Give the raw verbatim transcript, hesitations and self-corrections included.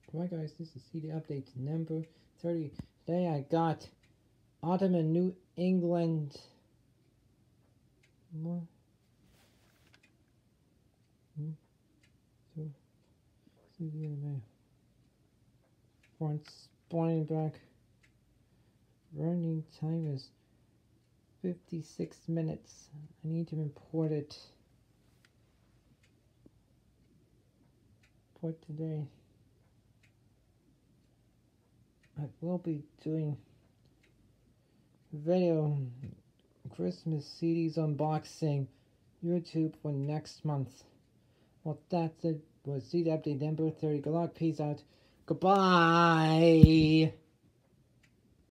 Alright guys, this is C D update number thirty. Today I got Autumn in New England. What? Hmm? So, see the other way. Front spine back. Running time is fifty-six minutes. I need to import it for today. I will be doing video Christmas C Ds unboxing YouTube for next month. Well, that's it. Was C D update number thirty. Good luck. Peace out. Goodbye.